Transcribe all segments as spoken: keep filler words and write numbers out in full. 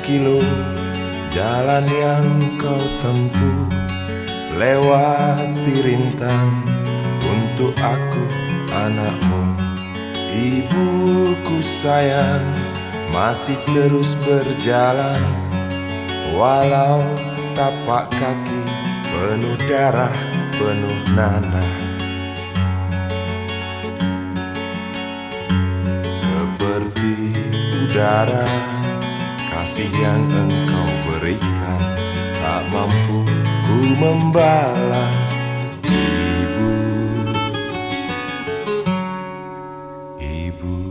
kilo jalan yang kau tempuh, lewati rintang untuk aku anakmu. Ibuku sayang masih terus berjalan, walau tapak kaki penuh darah, penuh nanah. Seperti udara, kasih yang engkau berikan tak mampu ku membalas. Ibu, ibu.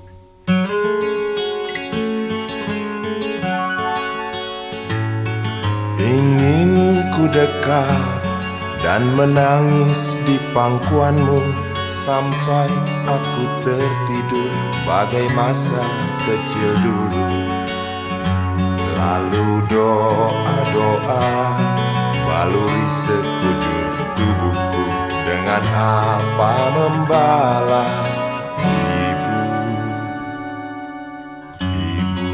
Ingin ku dekat dan menangis di pangkuanmu sampai aku tertidur bagai masa kecil dulu. Lalu doa-doa baluri sekujur tubuhku, dengan apa membalas. Ibu, ibu.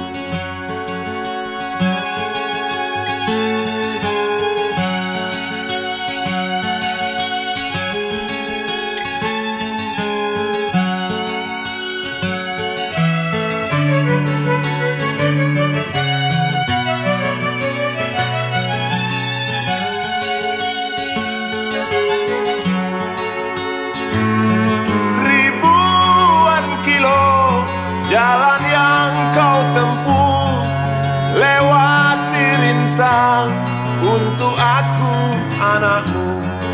Jalan yang kau tempuh, lewati rintang untuk aku anakmu.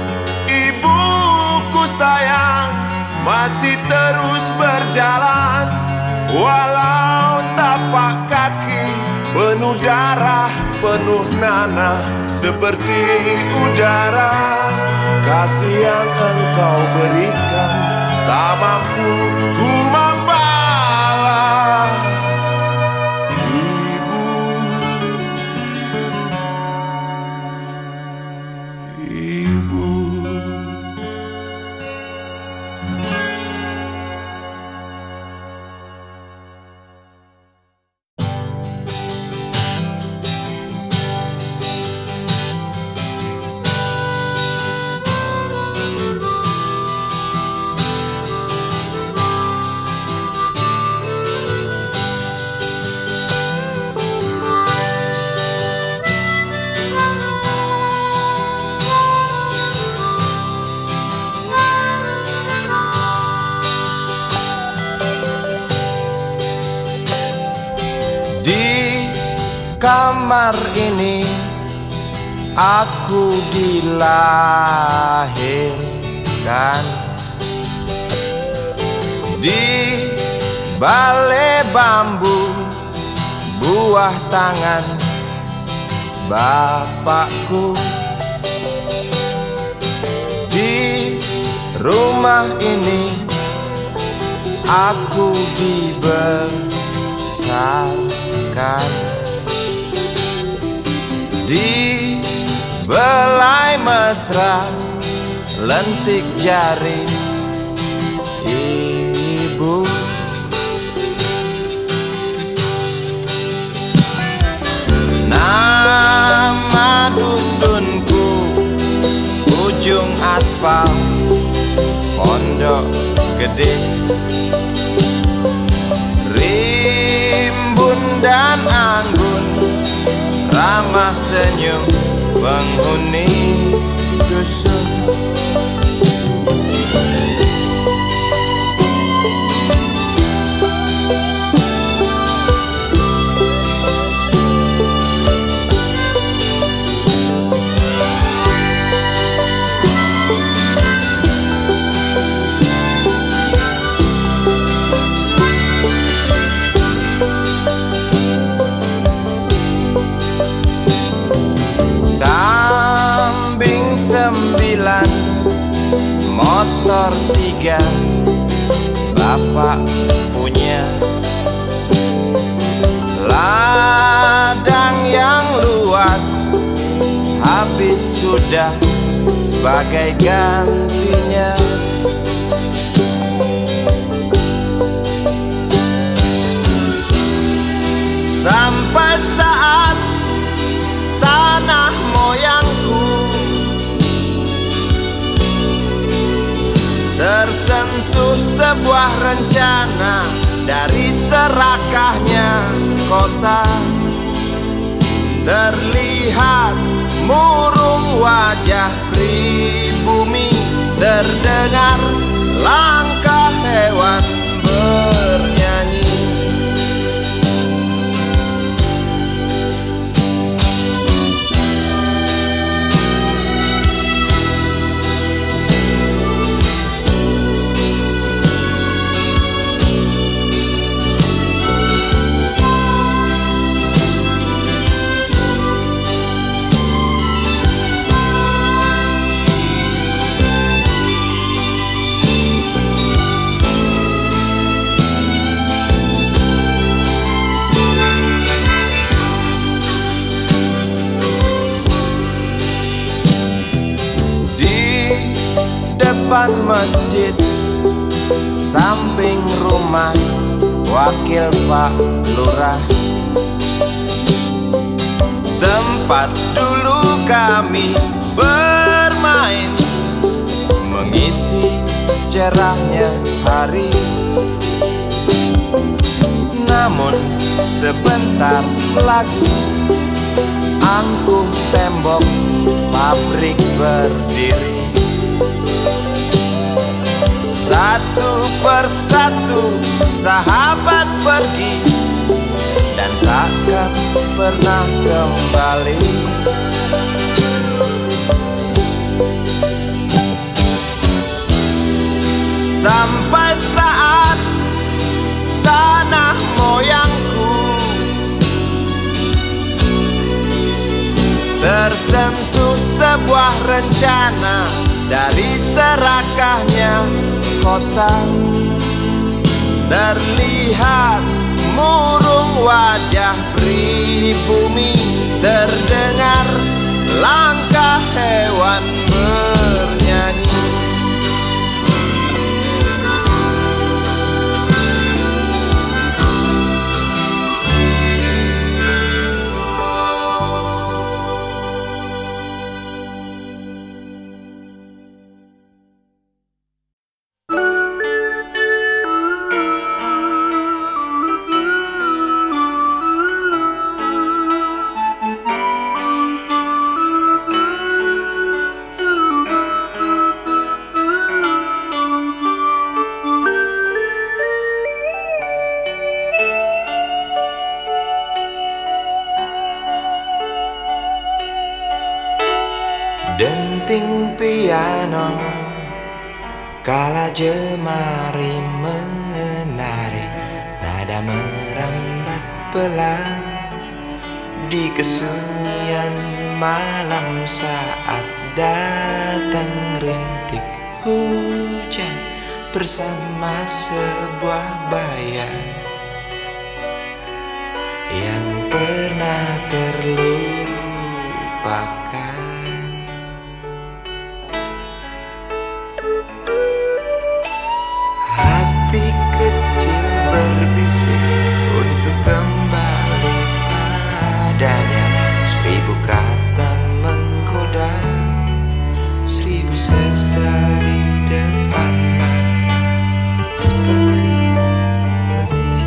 Ibuku sayang masih terus berjalan, walau tapak kaki penuh darah, penuh nanah. Seperti udara, kasih yang engkau berikan tak mampu ku membalas. Ibu, ibu. Di kamar ini aku dilahirkan, di balai bambu buah tangan bapakku. Di rumah ini aku dibesarkan, di belai mesra lentik jari ibu. Nama dusunku ujung aspal Pondok Gede. Rimbun dan anggun ramah senyum penghuni dusun. Sembilan, motor tiga, bapak punya. Ladang yang luas habis sudah sebagai gantinya. Sampai saat tanah moyangku tersentuh sebuah rencana dari serakahnya kota. Terlihat murung wajah pribumi, terdengar langkah hewan bernyanyi. Depan masjid, samping rumah wakil Pak Lurah, tempat dulu kami bermain, mengisi cerahnya hari. Namun sebentar lagi angkuh tembok pabrik berdiri. Satu persatu sahabat pergi dan takkan pernah kembali. Sampai saat tanah moyangku tersentuh sebuah rencana dari serakahnya kota. Terlihat murung wajah pribumi, terdengar langkah hewan bernyanyi. Denting piano kala jemari menari, nada merambat pelan di kesunyian malam saat datang rintik hujan bersama sebuah bayang yang pernah terlupakan. Berbisik untuk kembali padanya. Seribu kata menggoda, seribu sesal di depan mata, seperti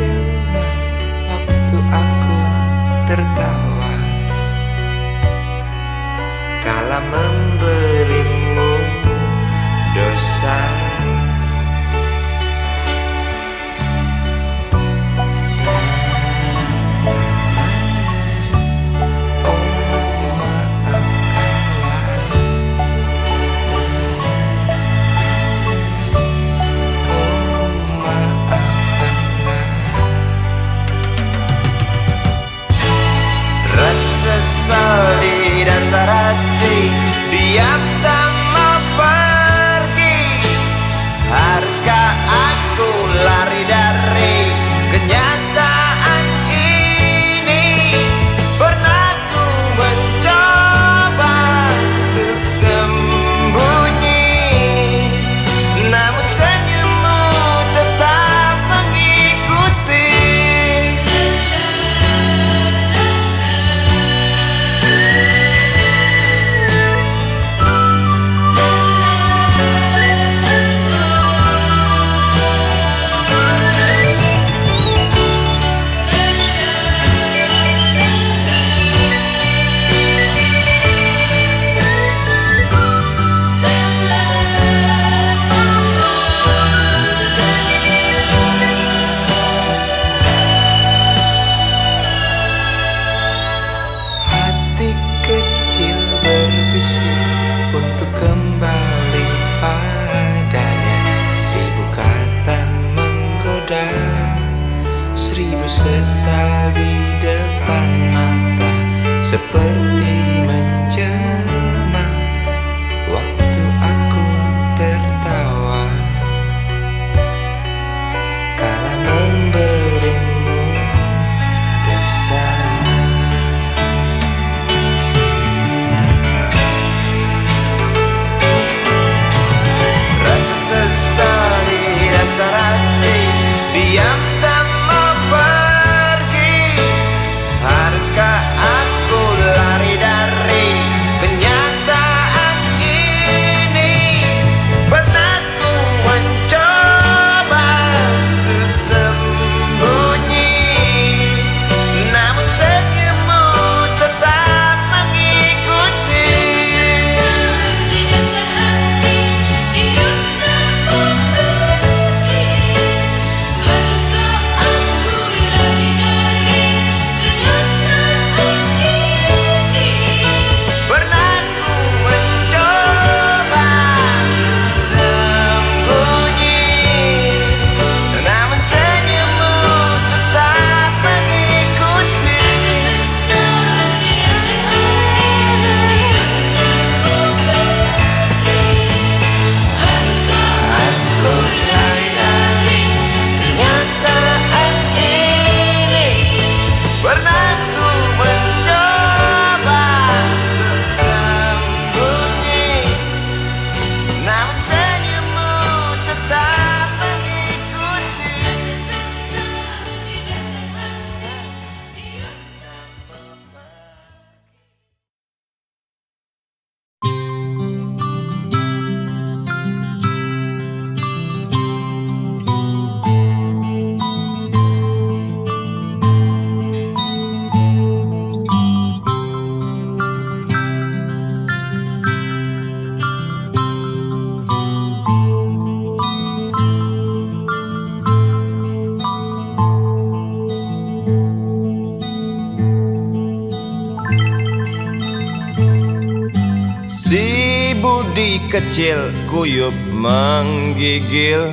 seperti menjelma waktu aku tertawa kala memberimu dosa. Rasa sesal di dasar hati, diam tak mau pergi. Haruskah aku lari dari kenyataan ini? Pernah ku mencoba untuk sembunyi, namun senyummu tetap mengikuti. Di dasar hati, diam tak mau pergi. Haruskah aku lari dari kenyataan ini? Pernah ku mencoba sembunyi, namun senyummu tetap mengikuti. Sesal di dasar hati, diam tak mau pergi. Haruskah aku lari dari kenyataan ini? Pernah ku mencoba untuk sembunyi, namun senyummu tetap mengikuti. Sesal di dasar hati, diam tak mau pergi. Si Budi kecil kuyup menggigil,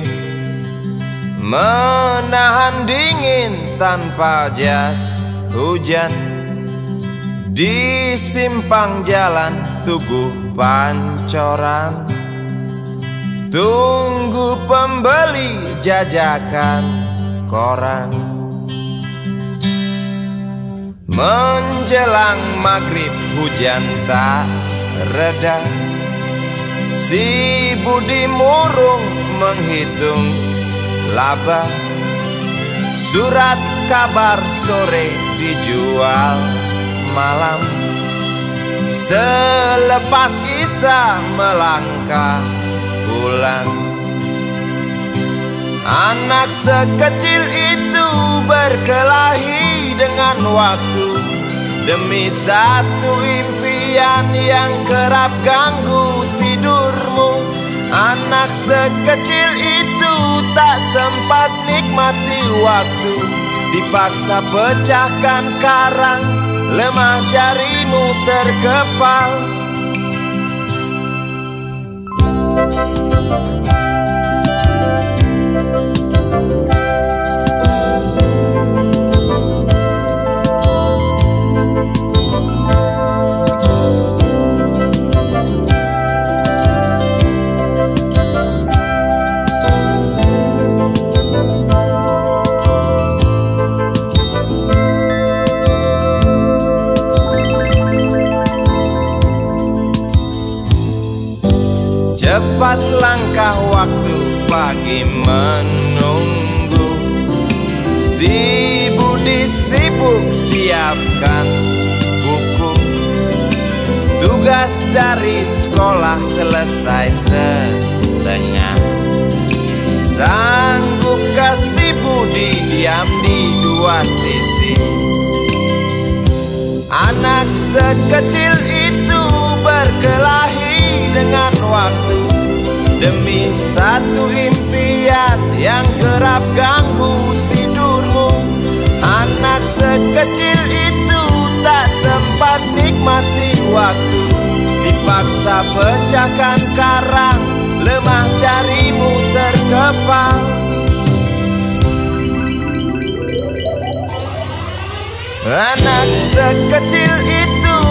menahan dingin tanpa jas hujan. Di simpang jalan Tugu Pancoran, tunggu pembeli jajakan koran. Menjelang maghrib hujan tak reda, si Budi murung menghitung laba. Surat kabar sore dijual malam, selepas Isya melangkah pulang. Anak sekecil itu berkelahi dengan waktu demi satu impian yang kerap ganggu tidurmu. Anak sekecil itu tak sempat nikmati waktu, dipaksa pecahkan karang, lemah jarimu terkepal. Cepat langkah waktu, pagi menunggu. Si Budi sibuk siapkan buku, tugas dari sekolah selesai setengah. Sanggupkah si Budi diam di dua sisi? Anak sekecil itu berkelahi dengan waktu demi satu impian yang kerap ganggu tidurmu. Anak sekecil itu tak sempat nikmati waktu, dipaksa pecahkan karang, lemah jarimu terkepal. Anak sekecil itu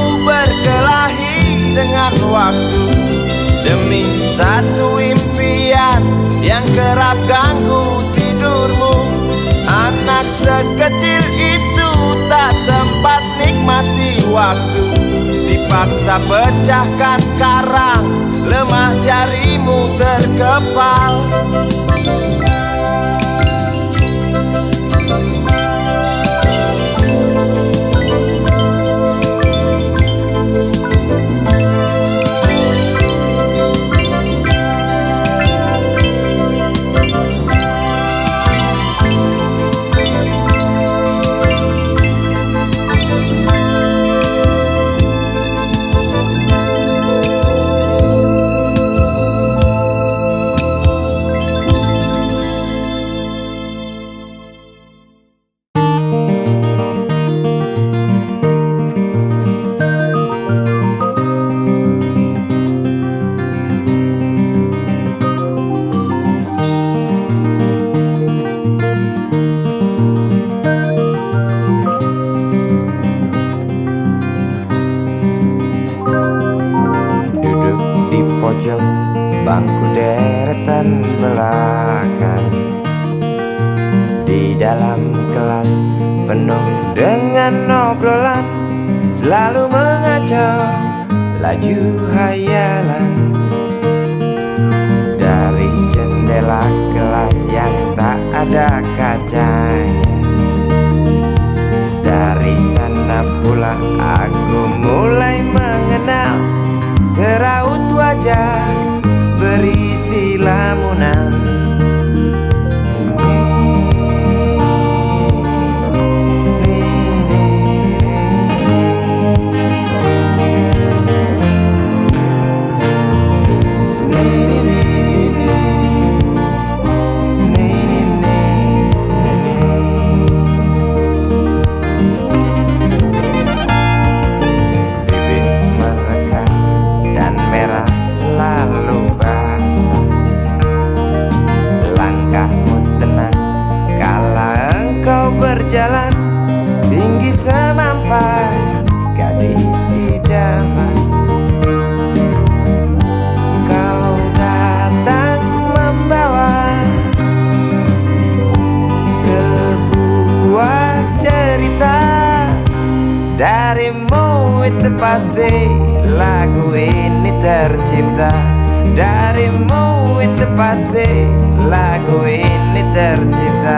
dengan waktu demi satu impian yang kerap ganggu tidurmu. Anak sekecil itu tak sempat nikmati waktu, dipaksa pecahkan karang, lemah jarimu terkepal. Bangku deretan belakang di dalam kelas penuh dengan obrolan, selalu mengacau laju hayalan. Dari jendela kelas yang tak ada kacanya, dari sana pula aku mulai mengenal seraut wajah berisi lamunan. Berjalan tinggi semampai gadis idaman, kau datang membawa sebuah cerita. Darimu itu pasti lagu ini tercipta. Darimu itu pasti lagu ini tercipta.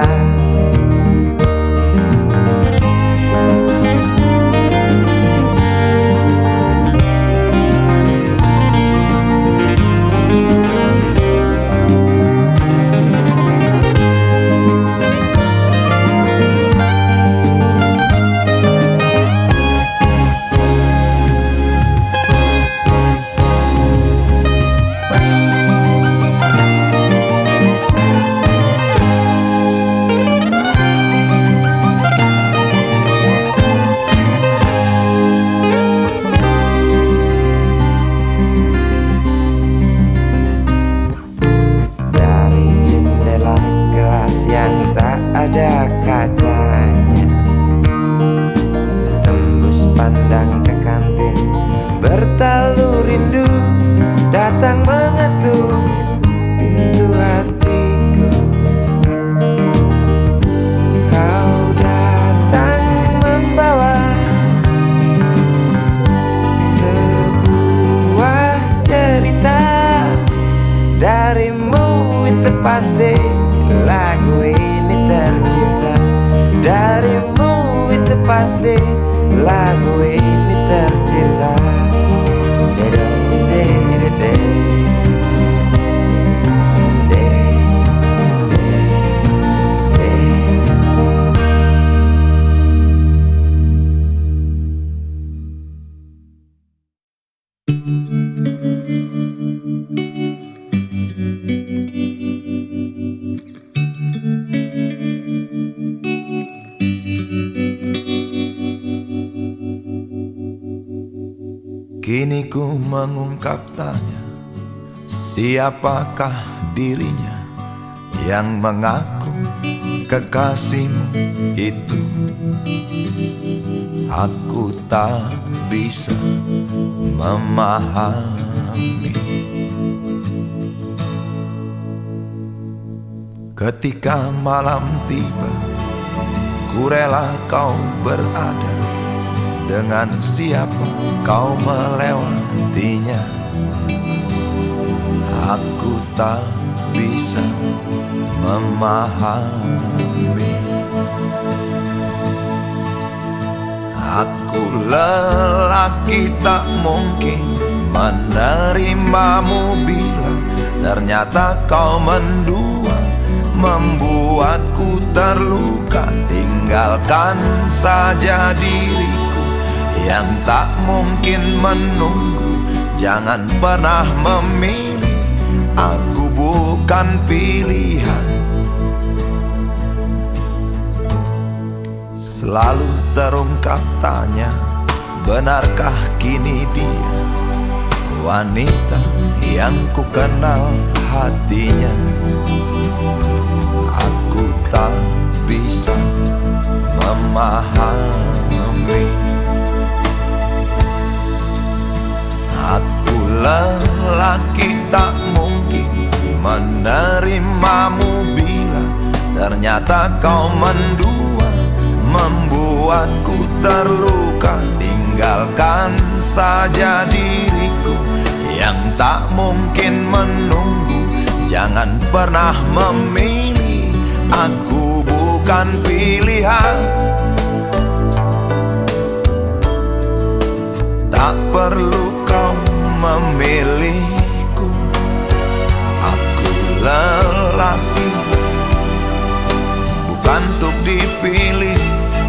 Ada kacanya, tembus pandang ke kantin, bertalu rindu datang mengetuk pintu hatiku. Kau datang membawa sebuah cerita. Darimu itu pasti lagu ini tercipta. Darimu itu pasti lagu ini tercipta. Dede, dede, dede. Kini ku mengungkap tanya, siapakah dirinya yang mengaku kekasihmu itu. Aku tak bisa memahami. Ketika malam tiba, ku rela kau berada. Dengan siapa kau melewatinya, aku tak bisa memahami. Aku lelaki tak mungkin menerimamu bila ternyata kau mendua, membuatku terluka. Tinggalkan saja diriku yang tak mungkin menunggu. Jangan pernah memilih, aku bukan pilihan. Selalu terungkap tanya, benarkah kini dia wanita yang ku kenal hatinya? Aku tak bisa memahami. Aku lelaki tak mungkin menerimamu bila ternyata kau mendua, membuatku terluka. Tinggalkan saja diriku yang tak mungkin menunggu. Jangan pernah memilih, aku bukan pilihan. Tak perlu kau memilihku, aku lelaki bukan untuk dipilih.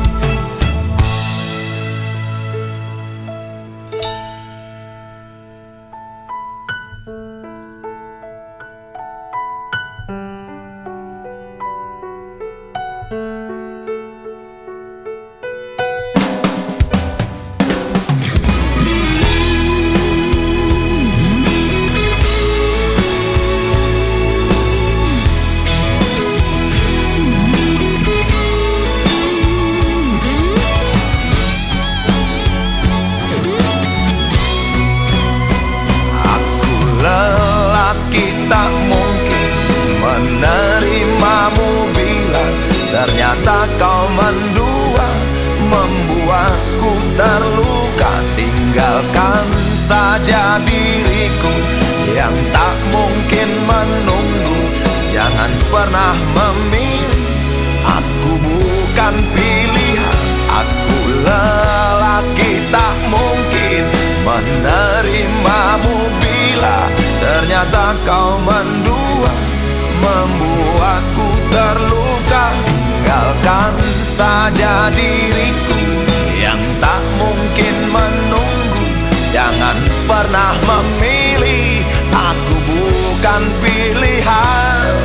Tak mungkin menerimamu bila ternyata kau mendua, membuatku terluka. Tinggalkan saja diriku yang tak mungkin menunggu. Jangan pernah memilih, aku bukan pilihan. Aku lelaki tak mungkin menerimamu bila ternyata kau mendua, membuatku terluka. Tinggalkan saja diriku yang tak mungkin menunggu. Jangan pernah memilih, aku bukan pilihan.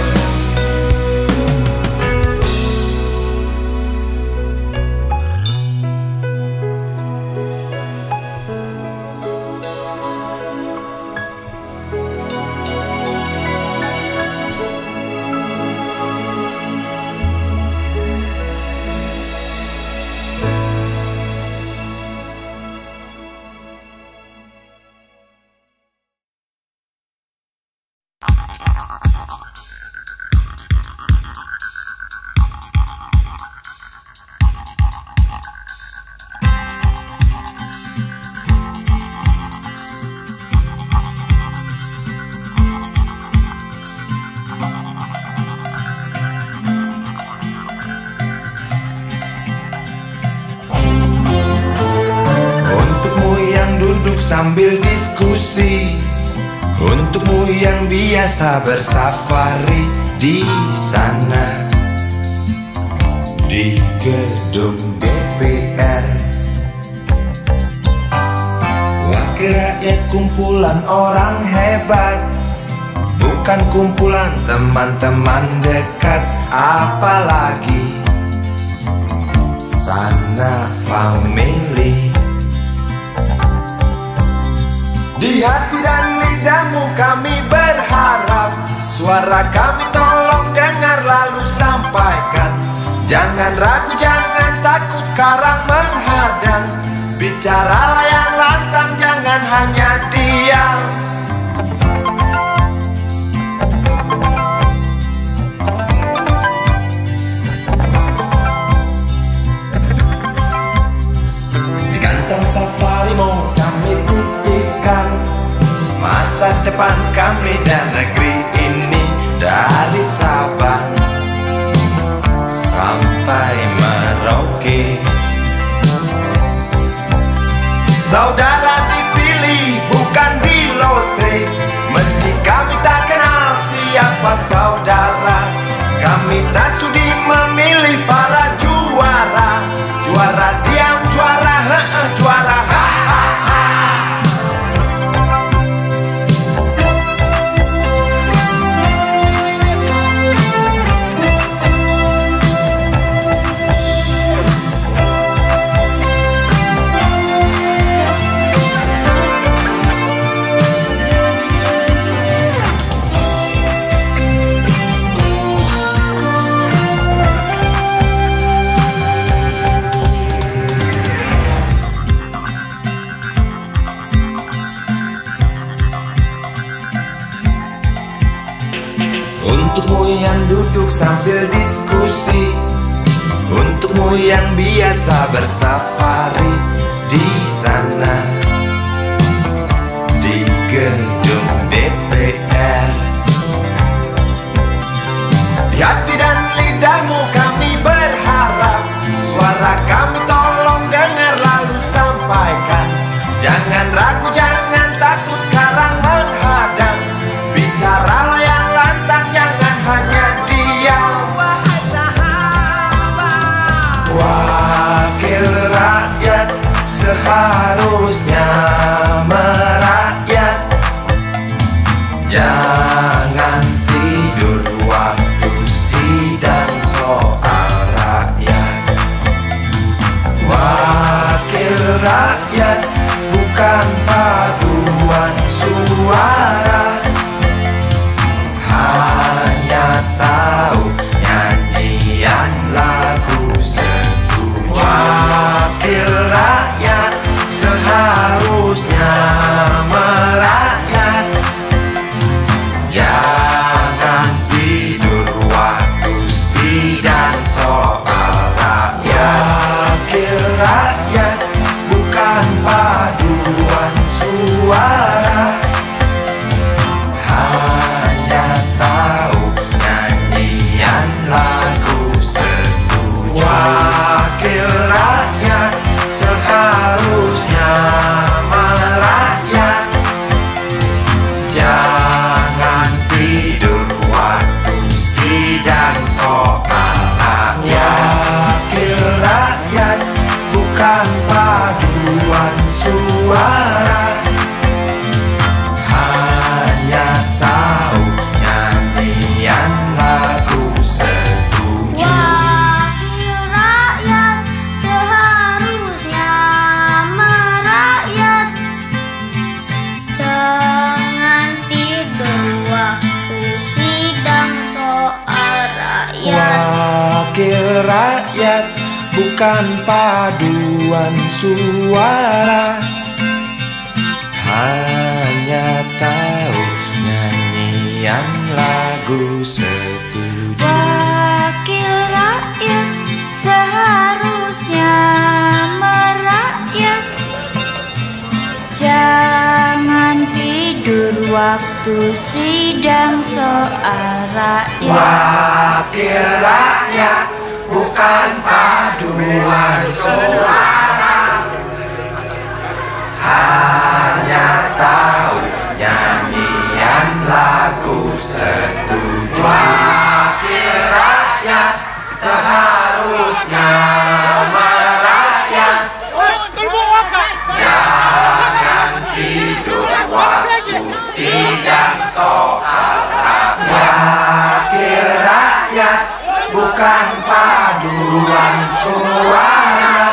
Sambil diskusi, untukmu yang biasa bersafari di sana di gedung D P R. Wakil rakyat kumpulan orang hebat, bukan kumpulan teman-teman dekat, apalagi sana family. Di hati dan lidahmu kami berharap, suara kami tolong dengar lalu sampai Jangan ragu, jangan takut karang menghadang. Bicaralah yang lantang, jangan hanya diam. Di kantong safarimu kami titipkan masa depan kami dan negeri ini, dari Sabang sampai Merauke. Saudara dipilih bukan di lotre, meski kami tak kenal siapa saudara. Kami tak sudi memilih para juara. Juara diam, juara he -he, juara ha ha ha. Untukmu yang duduk sambil diskusi, untukmu yang biasa bersafari di sana, di gedung D P R. Di hati dan lidahmu kami berharap, suara kami tolong dengar lalu sampaikan. Jangan ragu, jangan takut karang menghadang. Bicaralah yang lantang, jangan hanya diam. Wahai sahabat, wakil rakyat seharusnya merakyat. Jangan tidur waktu sidang soal rakyat. Wakil rakyat bukan paduan suara, hanya tahu nyanyian lagu setuju. Wakil rakyat seharusnya merakyat. Jangan tidur waktu sidang soal rakyat. Wakil rakyat bukan paduan suara, hanya tahu nyanyian lagu setuju. Wakil rakyat seharusnya merakyat. Jangan tidur waktu sidang soal rakyat. Wakil rakyat bukan paduan suara, hanya tahu nyanyian lagu setuju. Wakil rakyat seharusnya merakyat. Jangan tidur waktu sidang soal rakyat. Wakil rakyat bukan paduan suara, hanya tahu nyanyian lagu setuju. Wakil rakyat seharusnya merakyat. Jangan tidur waktu sidang soal rakyat. Wakil rakyat bukan paduan suara, hanya tahu nyanyian lagu setuju. Wakil rakyat seharusnya merakyat. Jangan tidur waktu sidang soal rakyat. Wakil rakyat bukan paduan suara,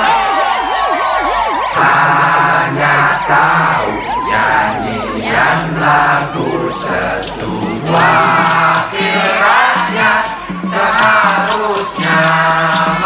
hanya tahu nyanyian lagu setuju. Wakil rakyat seharusnya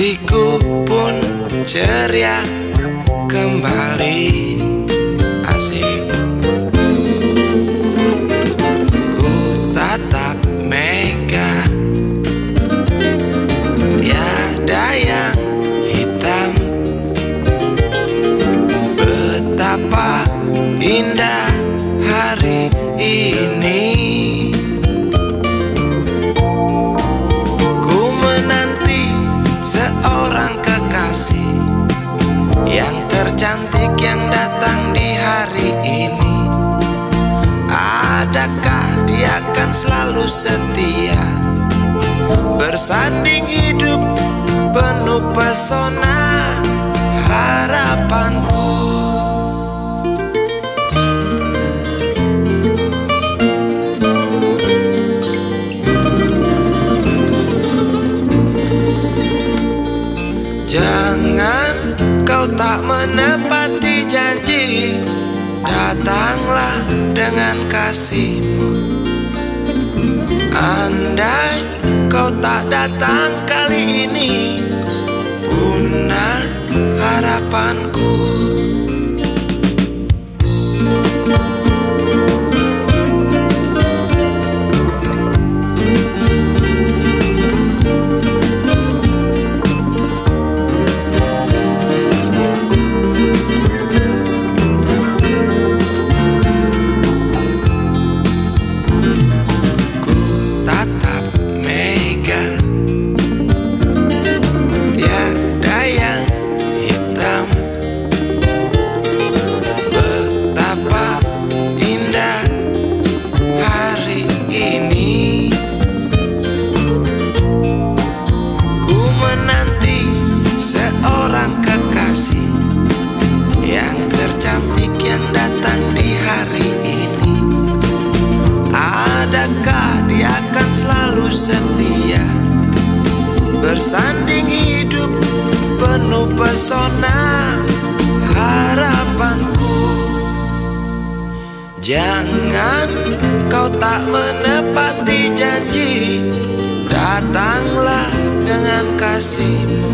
hatiku pun ceria kembali. Asik. Ku tatap mega, tiada yang hitam. Betapa indah hari ini. Ku menanti seorang kekasih yang tercantik yang datang di hari ini. Adakah dia akan selalu setia, bersanding hidup penuh pesona harapanku. Jangan kau tak menepati janji, datanglah dengan kasihmu. Andai kau tak datang kali ini, punah harapanku. Yang tercantik yang datang di hari ini. Adakah dia akan selalu setia, bersanding hidup penuh pesona harapanku. Jangan kau tak menepati janji, datanglah dengan kasihmu.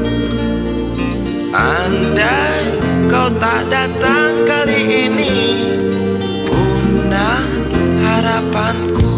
Andai kau tak datang kali ini, punah harapanku.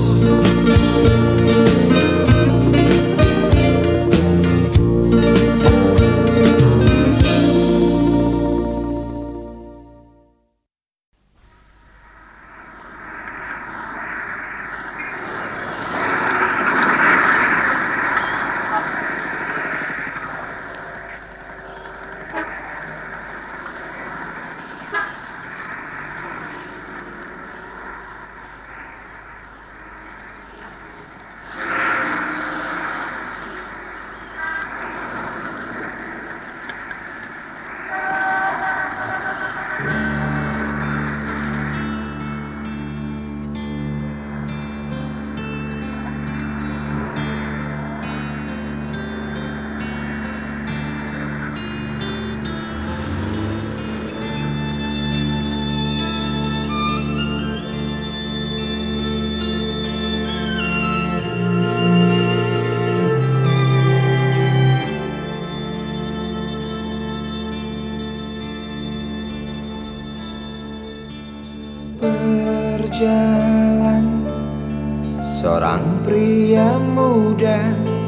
Berjalan seorang pria muda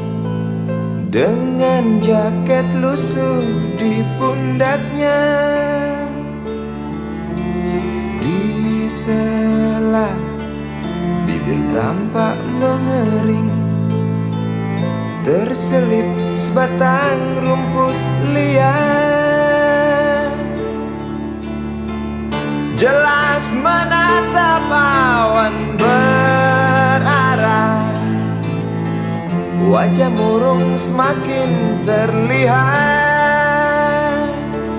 dengan jaket lusuh di pundaknya. Di sela bibir tampak mengering, terselip sebatang rumput liar. Jelas menatap awan berarah, wajah murung semakin terlihat.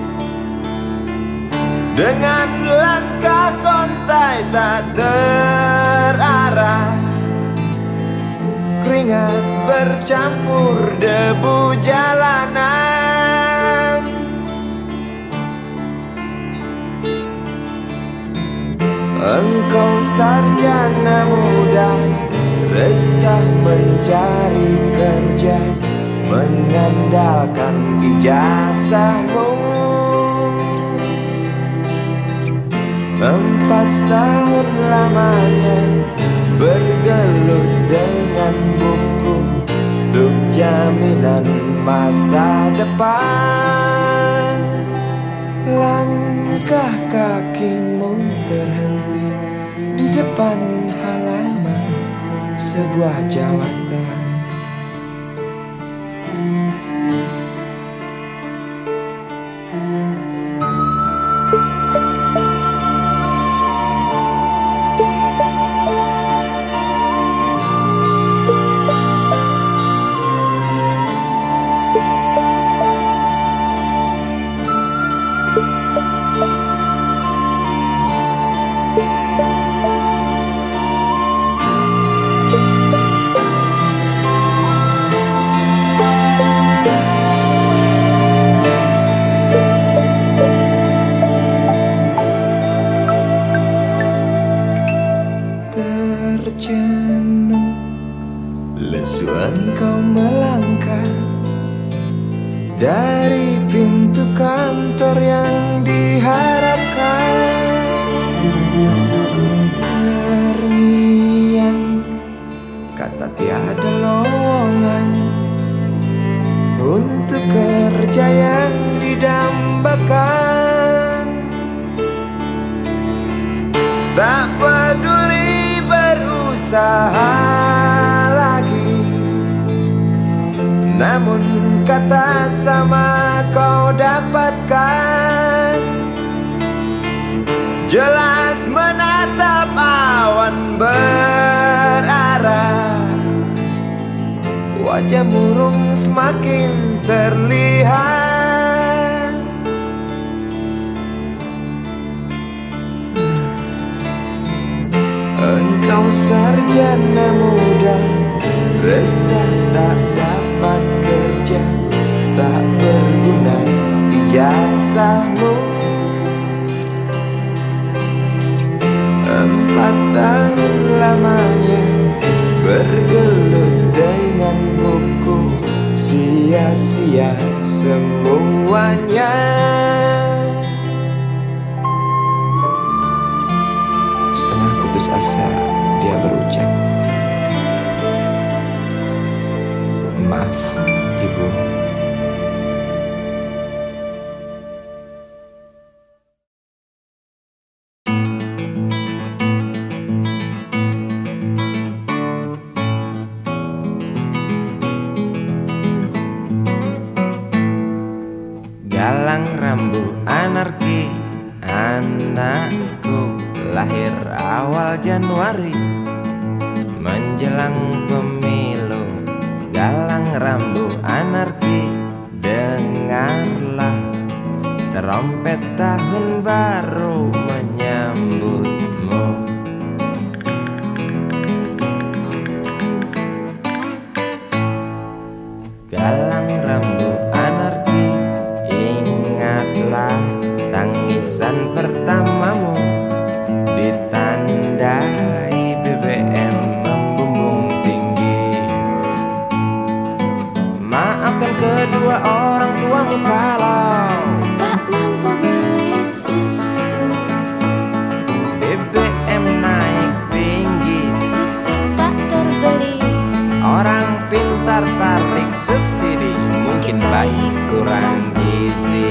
Dengan langkah kontai tak terarah, keringat bercampur debu jalanan. Engkau sarjana muda, resah mencari kerja, mengandalkan ijazahmu. Empat tahun lamanya bergelut dengan buku untuk jaminan masa depan. Langkah kakimu terhenti di depan halaman sebuah jawatan. Terjenuh, lesu engkau melangkah dari pintu kantor yang diharapkan. Terngiang kata tiada lowongan untuk kerja yang didambakan. Tak peduli berusaha lagi, namun kata sama kau dapatkan. Jelas menatap awan berarah, wajah murung semakin terlihat. Engkau sarjana muda, resah tak dapat kerja, tak berguna ijazahmu. Empat tahun lamanya bergelut dengan buku, sia-sia semuanya. Setengah putus asa dia berucap, "Maaf, Ibu." Galang rambu anarki, anakku lahir awal Januari menjelang pemilu. Galang rambu anarki, dengarlah trompet tahun baru menyambutmu. Galang rambu anarki, ingatlah tangisan pertamamu ditandai B B M membumbung tinggi. Maafkan kedua orang tuamu kalau tak mampu beli susu. B B M naik tinggi, Susu tak terbeli. orang pintar tarik subsidi, mungkin bayi kurang gizi.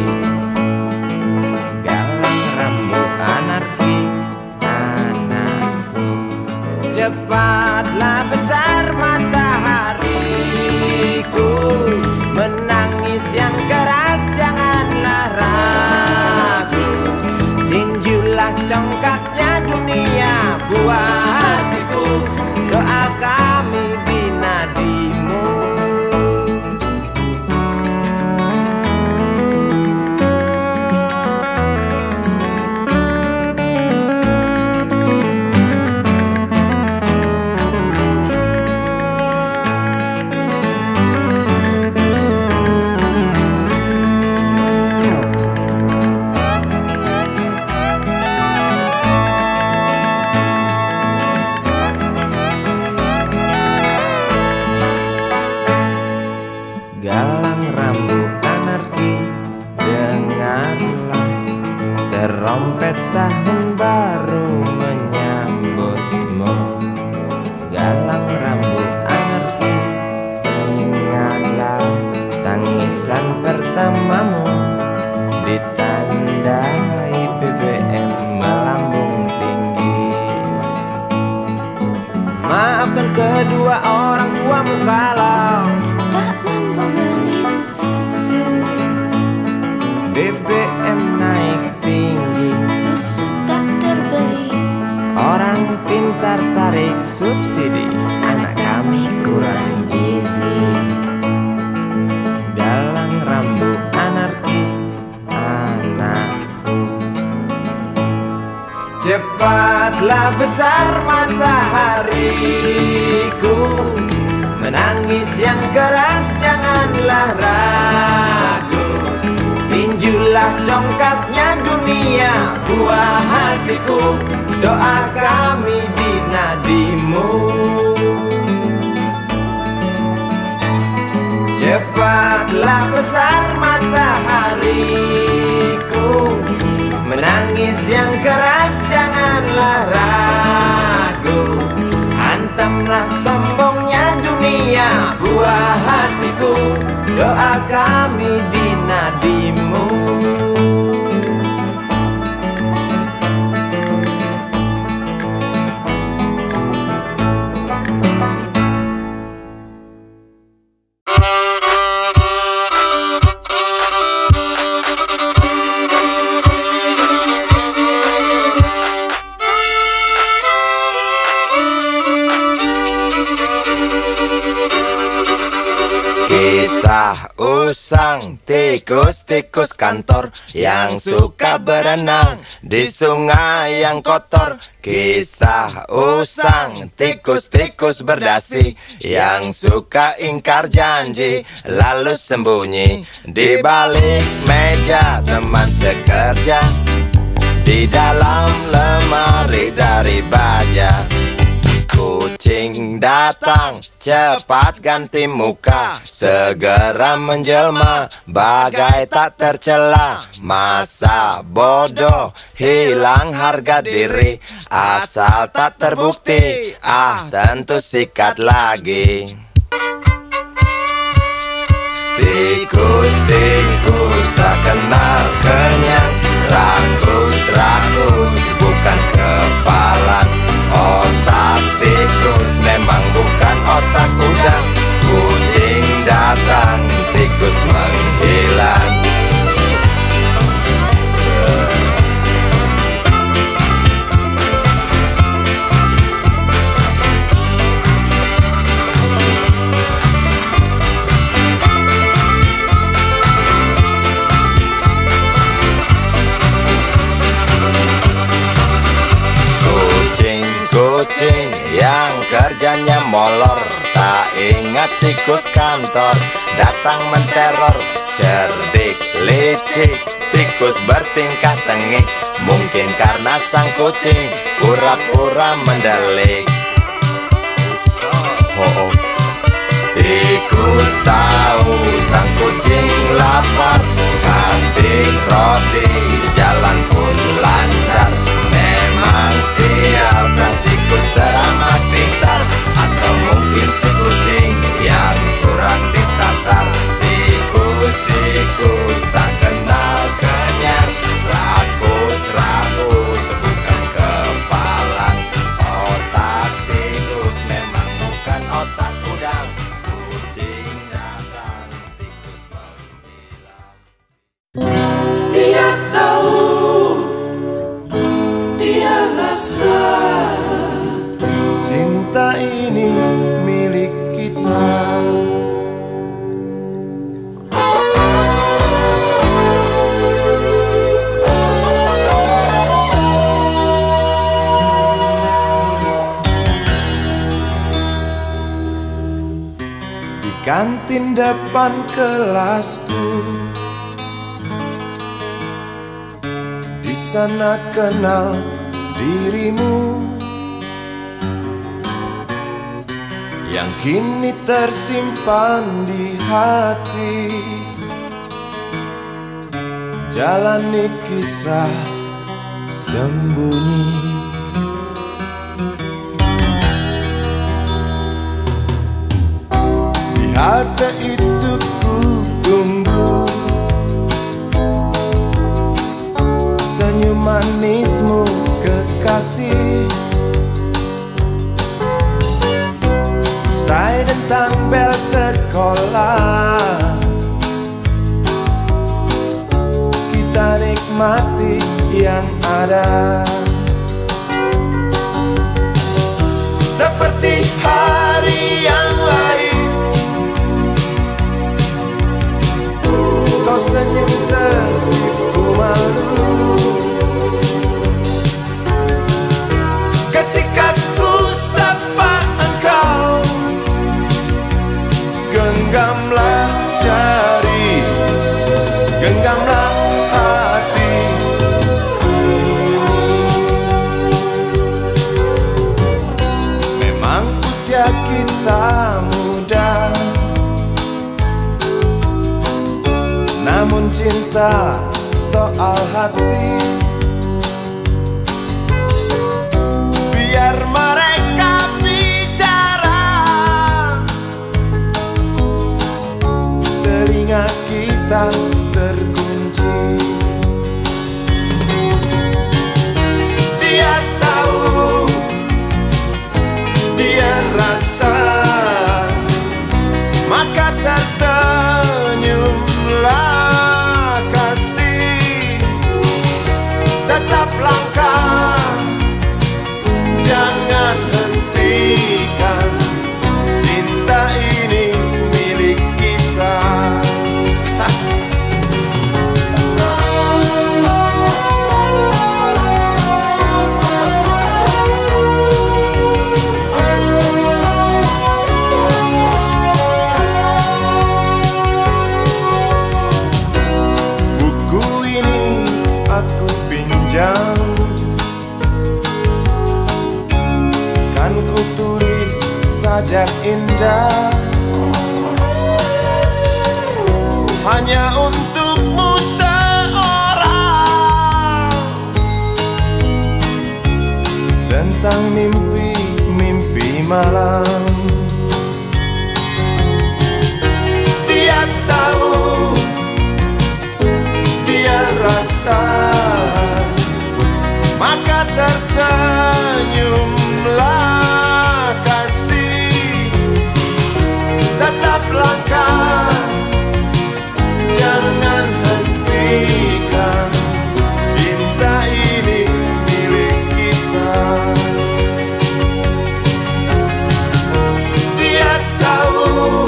Galang rambu anarki, anakku, cepatlah besar matahariku. Menangis yang keras janganlah ragu, tinjulah congkaknya dunia buat hatiku. Doa kami binadimu. galang rambut anarki, dengarlah terompet tahun baru menyambutmu. Galang rambut anarki, ingatlah tangisan pertamamu, ditandai B B M melambung tinggi. Maafkan kedua orang tuamu kalau tak mampu beli susu. B B M naik tinggi, Susu tak terbeli. orang pintar tarik subsidi, anak kami kurang gizi. Galang rambut anarki, anakku. Cepatlah besar matahariku, menangis yang keras janganlah ragu. Tinjulah congkaknya dunia, buah hatiku, doa kami di nadimu. Cepatlah besar matahariku, menangis yang keras janganlah ragu. Hantamlah sombongnya dunia, buah hatiku, doa kami di nadimu. Kisah usang tikus-tikus kantor yang suka berenang di sungai yang kotor. Kisah usang tikus-tikus berdasi yang suka ingkar janji lalu sembunyi di balik meja teman sekerja, di dalam lemari dari baja. Kucing datang, cepat ganti muka, segera menjelma, bagai tak tercela. Masa bodoh, hilang harga diri, asal tak terbukti, ah tentu sikat lagi. Tikus-tikus tak kenal kenyang, rakus-rakus bukan kepalang. Otak tikus memang bukan otak udang. Kucing datang, tikus menghilang. Kucing yang kerjanya molor, tak ingat tikus kantor, datang menteror. Cerdik, licik, tikus bertingkah tengik, mungkin karena sang kucing pura-pura mendelik. Oh, oh. Tikus tahu sang kucing lapar, kasih roti, jalan pun lancar. Memang sial sang tikus teramat pintar, atau mungkin si kucing yang kurang ditatar. Tikus-tikus tak kenal kenyang, rakus-rakus bukan kepalang. Otak tikus memang bukan otak udang. Kucing datang, tikus menghilang. Dia tahu, dia rasa cinta ini milik kita. Di kantin depan kelasku, di sana kenal dirimu. yang kini tersimpan di hati. Jalani kisah sembunyi. Di halte itu ku tunggu senyum manismu kekasih. Usai dentang bel sekolah, kita nikmati yang ada. Seperti hari yang lain, kau senyum tersipu malu ketika ku sapa engkau. Genggamlah jari, genggamlah hati ini. Memang usia kita muda, namun cinta soal hati. Biar mereka bicara, telinga kita terkunci. Dia tahu, dia rasa, maka tersenyumlah kasih. Tetap langkah, jangan hentikan, cinta ini milik kita. Buku ini aku pinjam, kan ku tulis sajak indah hanya untukmu seorang, tentang mimpi-mimpi malam. Dia tahu, dia rasa, maka tersenyumlah kasih. Tetap langkah, jangan hentikan, cinta ini milik kita. Dia tahu,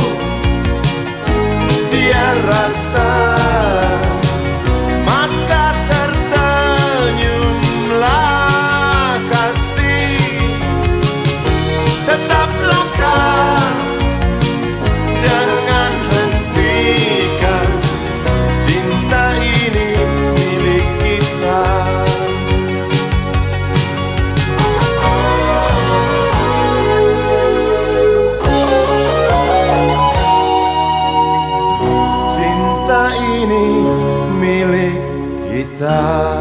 dia rasa, maka tersenyumlah kasih. Tetap langkah, jangan hentikan, cinta ini milik kita. Cinta ini milik kita.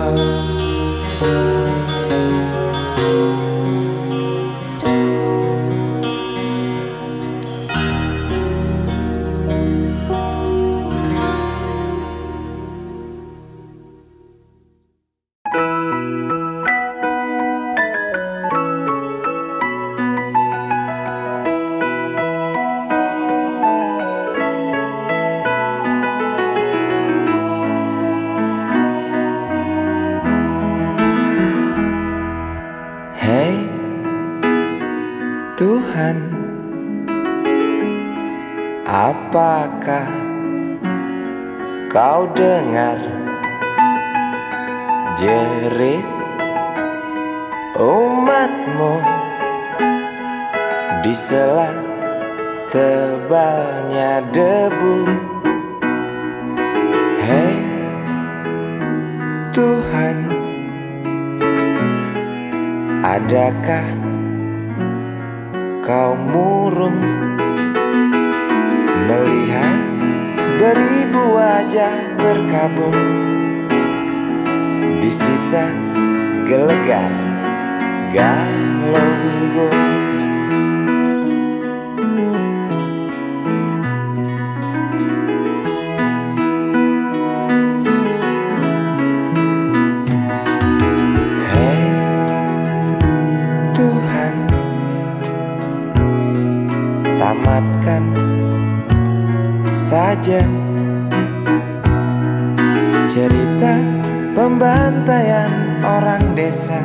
Hei Tuhan, apakah kau dengar jerit umatmu di sela tebalnya debu? Hei Tuhan, adakah kau murung melihat beribu wajah berkabung di sisa gelegar Galunggung. Hei Tuhan, tamatkan saja cerita pembantaian orang desa.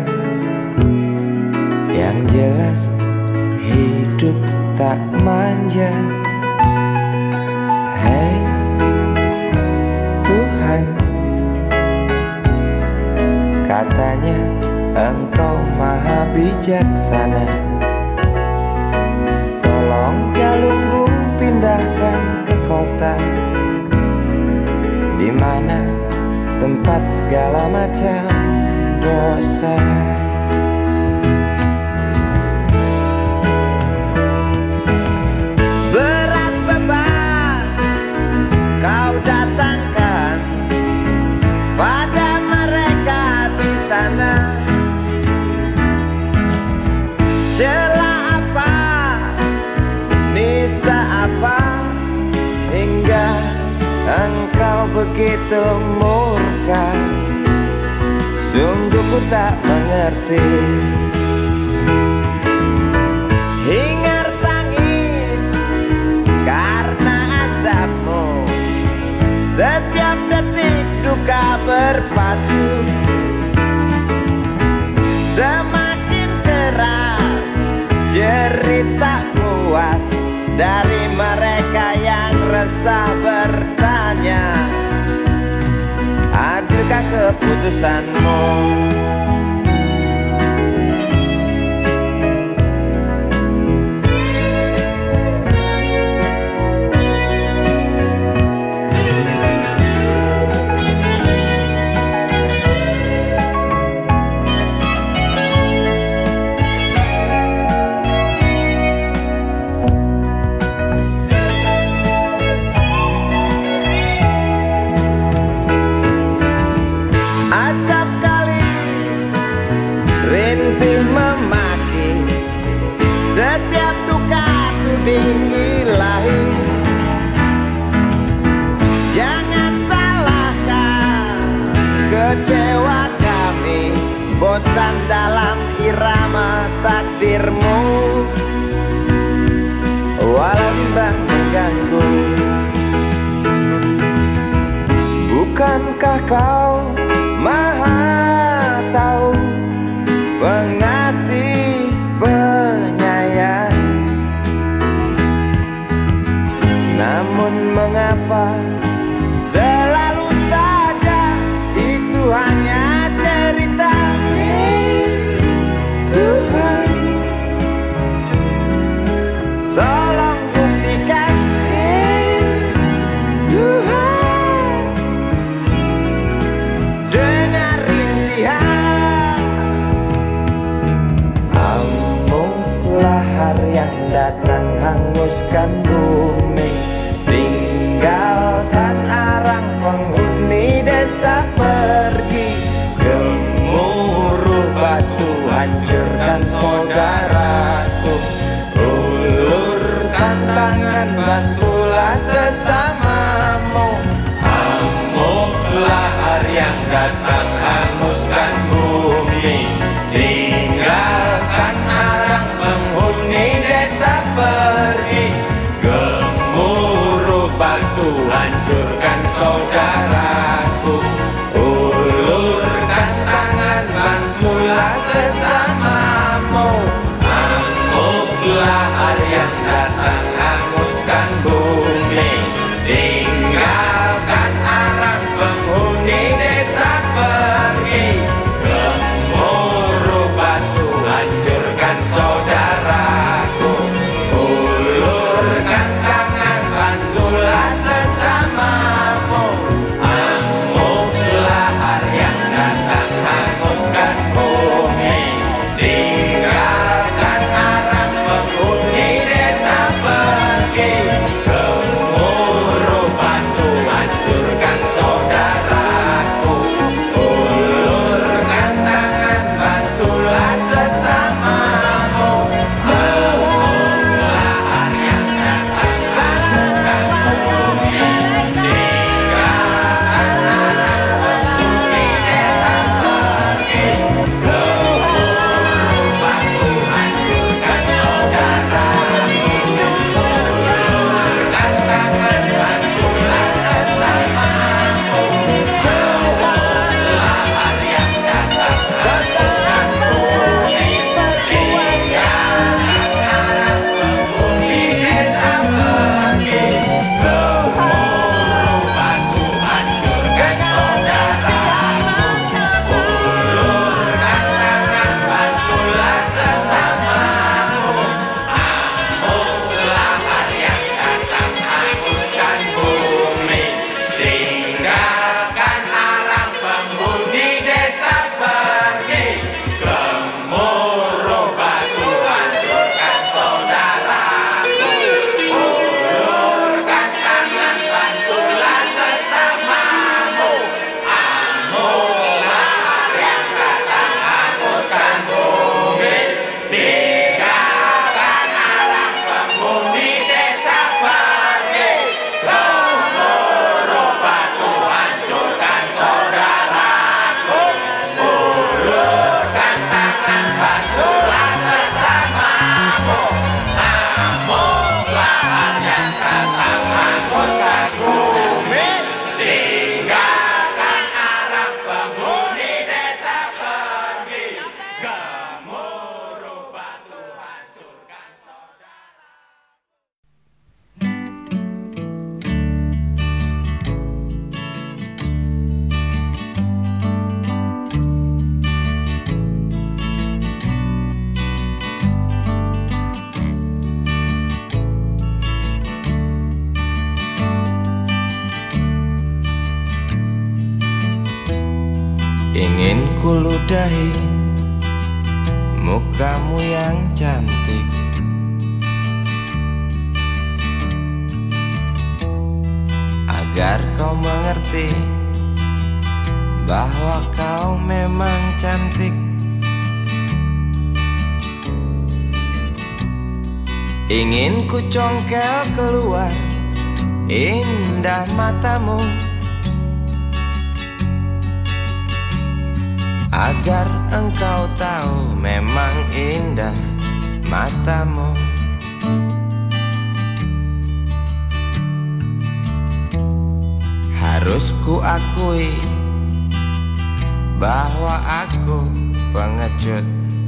Yang jelas hidup tak manja. Hei Tuhan, katanya Engkau maha bijaksana. Tolong Galunggung pindahkan ke kota, di mana tempat segala macam dosa. Berat beban kau datangkan pada mereka di sana. Celah apa, nista apa, hingga engkau begitu murka. Sungguh ku tak mengerti. Hingar tangis karena azabmu, setiap detik duka berpacu. Semakin keras jerit tak puas dari mereka yang resah bertanya, adilkah keputusanmu? Acap kali rintih memaki, setiap duka tuding ilahi. Jangan salahkan kecewa kami, bosan dalam irama takdirmu. Walau bimbang mengganggu, bukankah kau Maha tahu, pengasih penyayang? Namun mengapa selalu saja itu hanya cerita? Tuhan, tolong buktikan. Tuhan, dengar rintihan. Amuklah hari yang datang hanguskan bumi, tinggalkan arang penghuni desa pergi. Gemuruh batu hancurkan saudaraku, ulurkan tangan bantulah sesamamu. Amuklah hari yang datang hanguskan bumi, tinggalkan arang penghuni desa pergi. Gemuruh batu hancurkan saudaraku, ulurkan tangan bantulah sesamamu. Amuklah hari yang datang hanguskan bumi, tinggalkan arang penghuni desa pergi. Gemuruh batu hancurkan saudaraku, ulurkan tangan bantulah sesamamu. Amuklah Ingin kuludahi mukamu yang cantik, agar kau mengerti bahwa kau memang cantik. Ingin ku congkel keluar indah matamu, agar engkau tahu memang indah matamu. Harus ku akui bahwa aku pengecut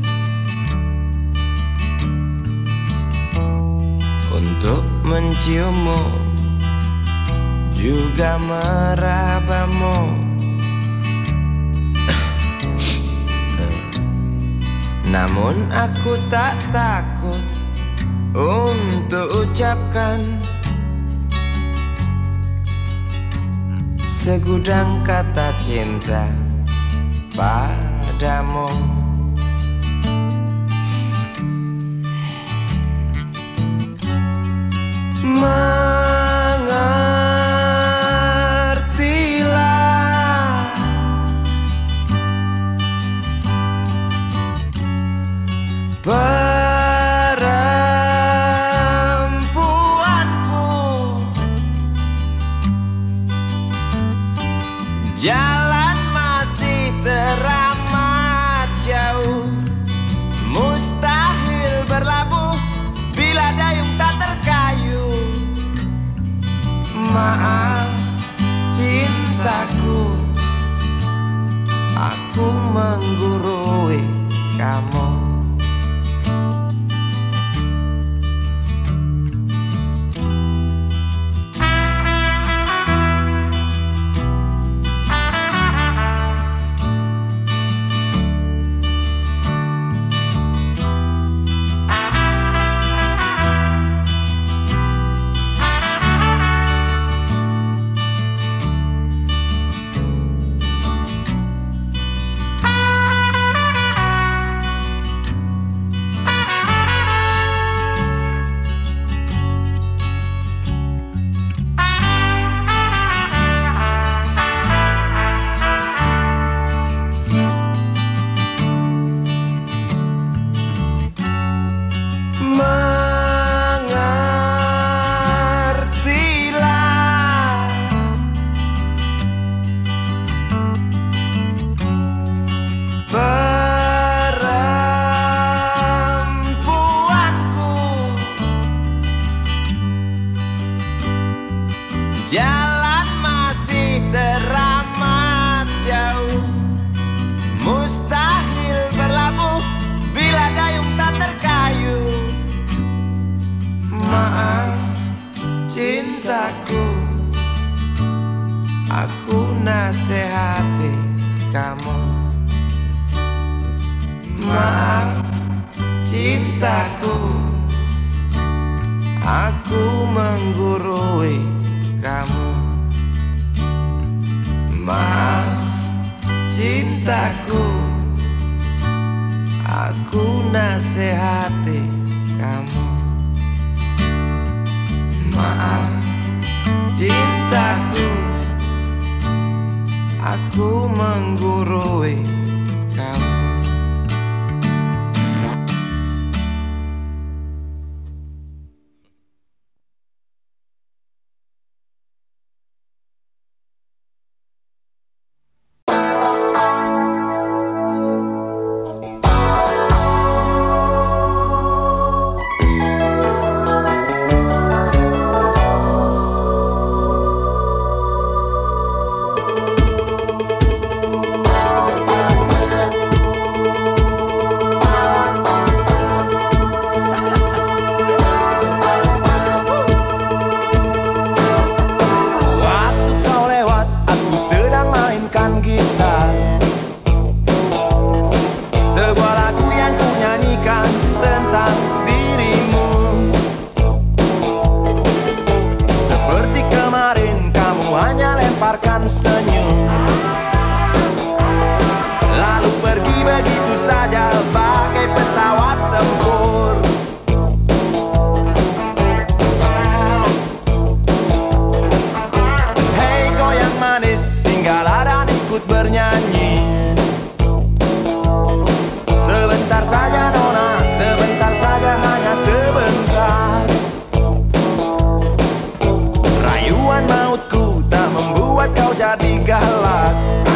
untuk menciummu, juga merabamu. Namun aku tak takut untuk ucapkan segudang kata cinta padamu. Mengertilah perempuanku, jalan masih teramat jauh, mustahil berlabuh bila dayung tak terkayu. Maaf cintaku, aku menggurui kamu. Jalan masih teramat jauh, mustahil berlabuh bila dayung tak terkayu. Maaf cintaku, aku nasihati kamu. Maaf cintaku, aku menggurui kamu. Maaf cintaku, aku nasihati kamu. Maaf cintaku, aku menggurui kamu. Lemparkan senyum ikut bernyanyi. Sebentar saja nona, sebentar saja, hanya sebentar. Rayuan mautku tak membuat kau jadi galak.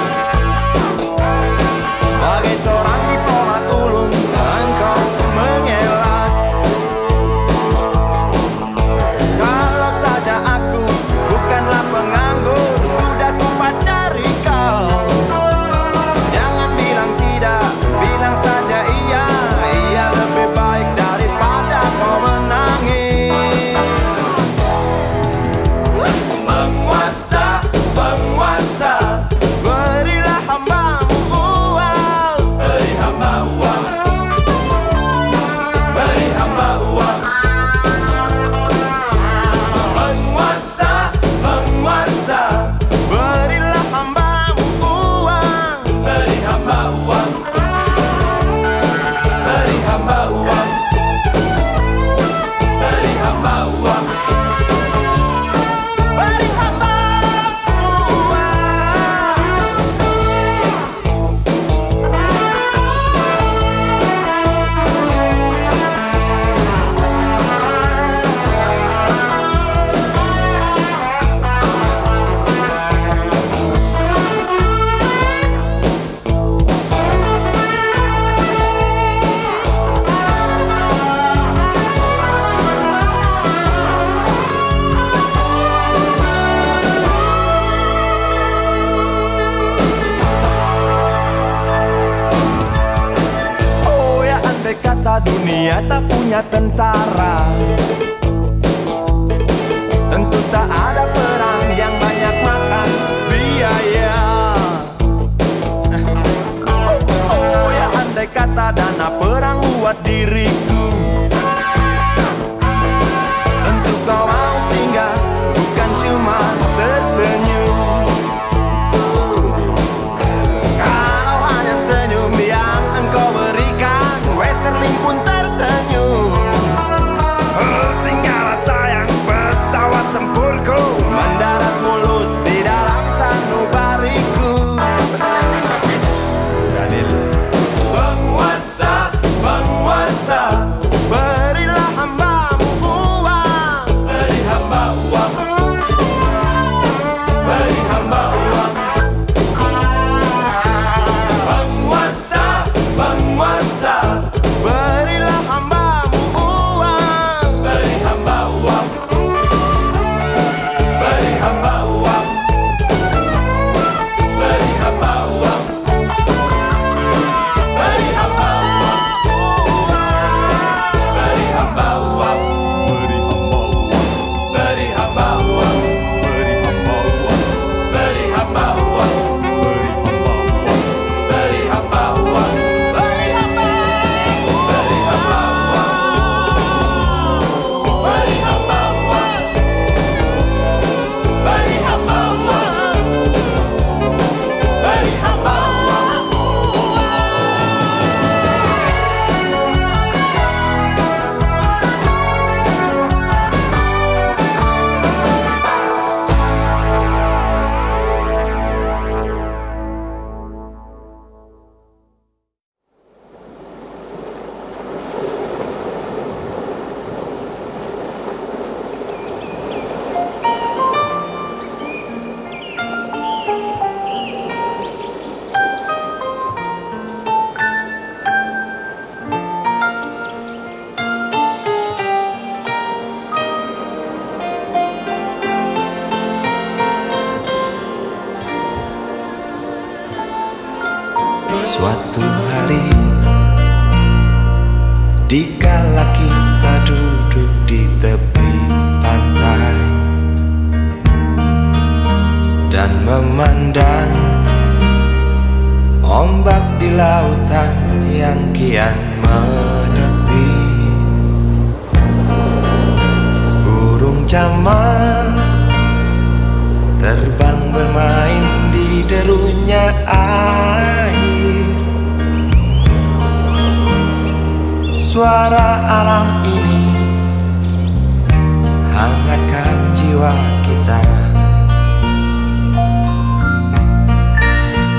Bagai seorang diplomat ulung, engkau mengelak. Kalau saja aku bukanlah penganggur, sudah ku pacari kau. Jangan bilang tidak, bilang saja iya. Iya lebih baik daripada kau menangis. Penguasa, penguasa, berilah hambamu uang. Beri hamba uang, beri hamba uang. Penguasa, penguasa, berilah hambamu uang. Beri hamba uang, beri hamba uang, beri hamba uang, beri hamba uang. Oh ya, andai kata dunia tak punya tentara, tentu tak ada perang yang banyak makan biaya. Oh ya, andai kata dana perang buat diriku, tentu kau mau singgah, bukan cuma tersenyum. Kalau hanya senyum yang engkau berikan, Westerling pun tersenyum. Oh, singgahlah sayang, pesawat tempurku mendarat mulus di dalam sanubariku. Penguasa, penguasa, berilah hambamu uang. Beri hamba uang, beri hamba uang. Penguasa, penguasa, berilah hambamu uang. Beri hamba uang, beri hamba uang, beri hamba uang, beri hamba uang, beri hamba uang, beri hamba uang, beri hamba uang, beri hamba uang, beri hamba uang, beri hamba uang, beri hamba uang, beri hamba uang, beri hamba uang, beri hamba uang. Suatu hari, dikala kita duduk di tepi pantai dan memandang ombak di lautan yang kian menepi, burung camar terbang bermain di derunya air. Suara alam ini hangatkan jiwa kita.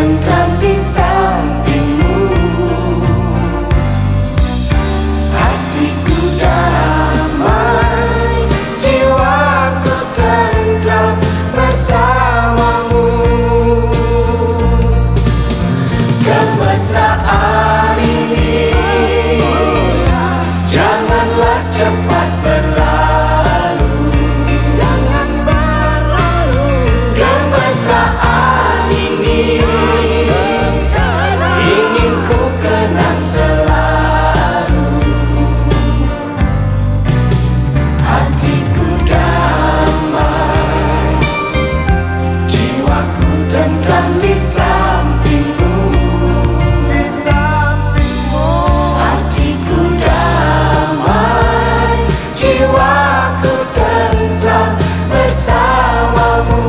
tentram di sampingmu. Hatiku damai, jiwaku tentram bersamamu. Kemesraan ini janganlah cepat berlalu, jangan berlalu. Kemesraan ini ingin ku kenang selalu. Hatiku damai, jiwaku tentram di sampingmu. Di sampingmu. Hatiku damai, jiwaku tentram bersamamu.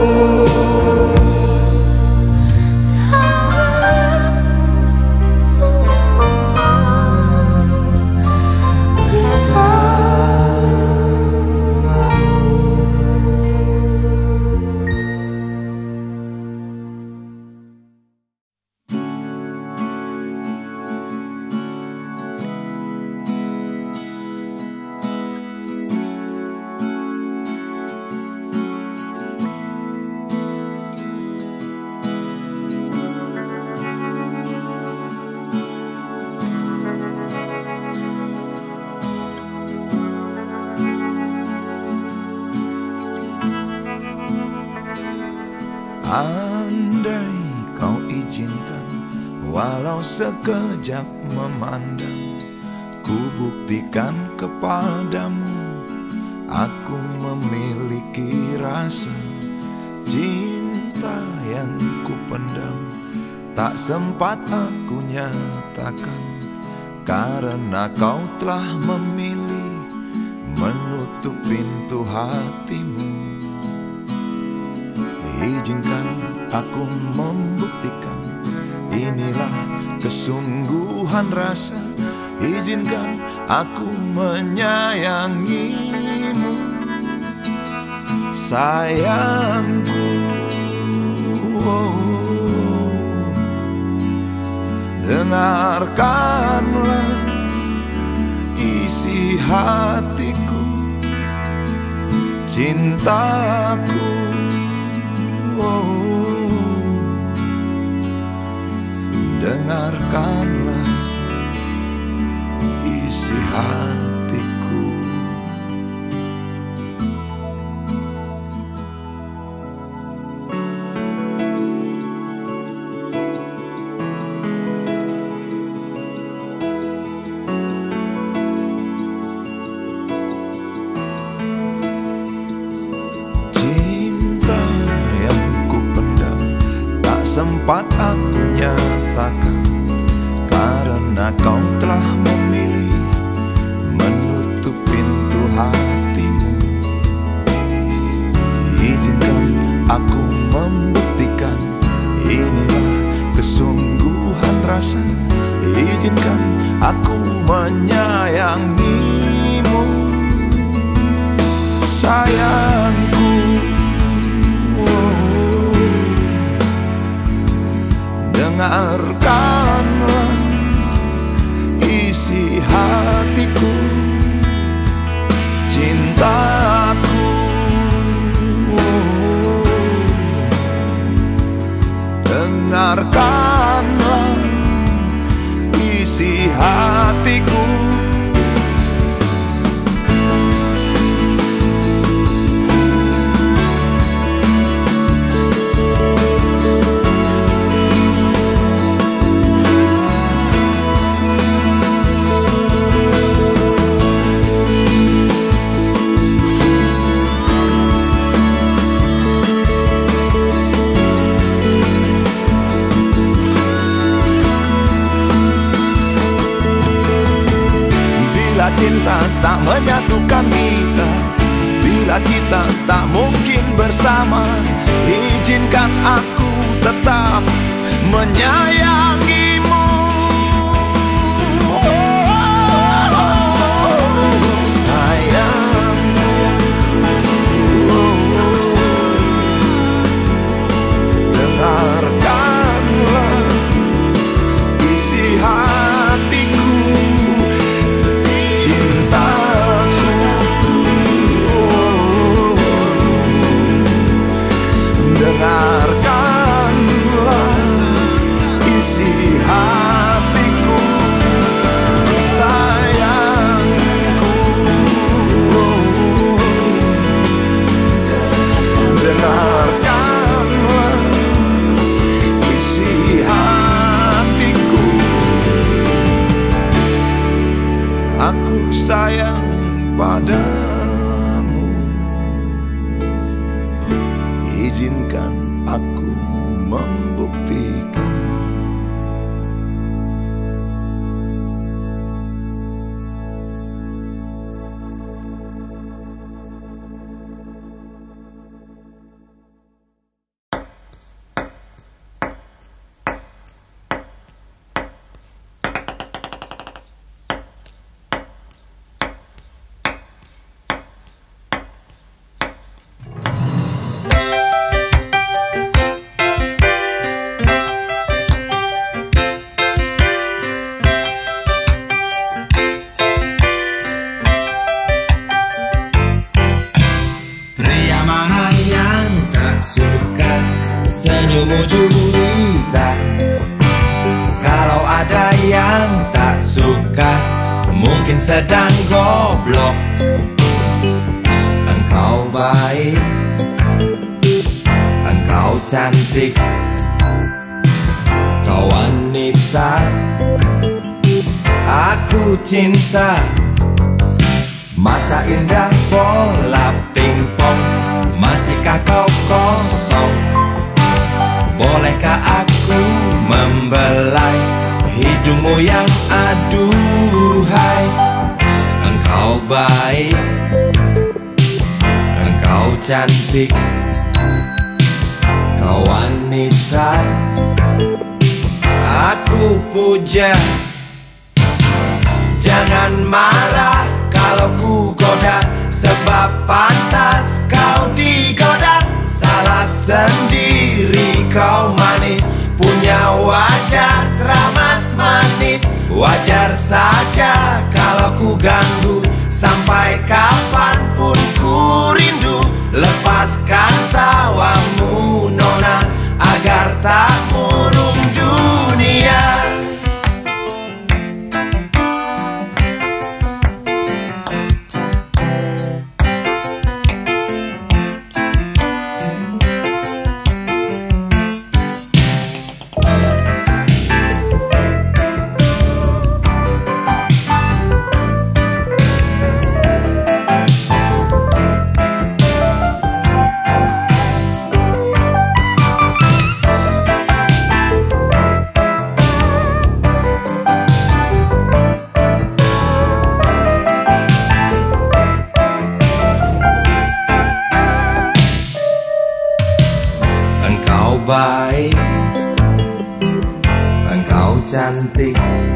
Andai kau izinkan, walau sekejap memandang, ku buktikan kepadamu, aku memiliki rasa cinta yang ku pendam. Tak sempat aku nyatakan, karena kau telah memilih menutup pintu hatimu. Izinkan aku membuktikan, inilah kesungguhan rasa. Izinkan aku menyayangimu, sayangku. Dengarkanlah isi hatiku, cintaku. Dengarkanlah isi hatiku. Cinta yang ku pendam, tak sempat aku nyatakan, karena kau telah memilih menutup pintu hatimu. Izinkan aku membuktikan, inilah kesungguhan rasa. Izinkan aku menyayangimu, sayangku. Dengarkanlah isi hatiku, cintaku. Dengarkanlah isi hatiku. Cinta tak menyatukan kita, bila kita tak mungkin bersama. Izinkan aku tetap menyayangimu. Sayang, dengarkan sayang padamu. Izinkan aku membuktikan. Senyummu juwita. Kalau ada yang tak suka, mungkin sedang goblok. Engkau baik, engkau cantik, kau wanita aku cinta. Mata indah bola pingpong, masihkah kau kosong? Bolehkah aku membelai hidungmu yang aduhai? Engkau baik, engkau cantik, kau wanita aku puja. Jangan marah kalau ku goda, sebab pantas kau digoda. Salah sendiri kau manis, punya wajah teramat manis. Wajar saja kalau ku ganggu, sampai kapanpun ku rindu. Lepaskan tawamu nona, agar tak murung dunia. Baik, engkau cantik,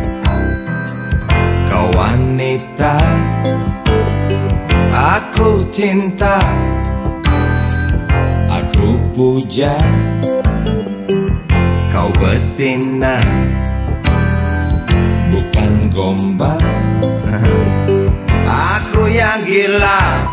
kau wanita aku cinta. Aku puja kau betina, bukan gombal. Aku yang gila.